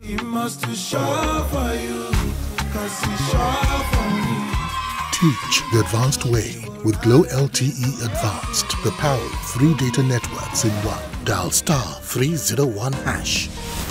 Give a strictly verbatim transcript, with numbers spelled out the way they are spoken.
He must be sure for you, cause he's sure for me. Teach the advanced way with Glo L T E Advanced, the power of three data networks in one. Dial star three zero one hash.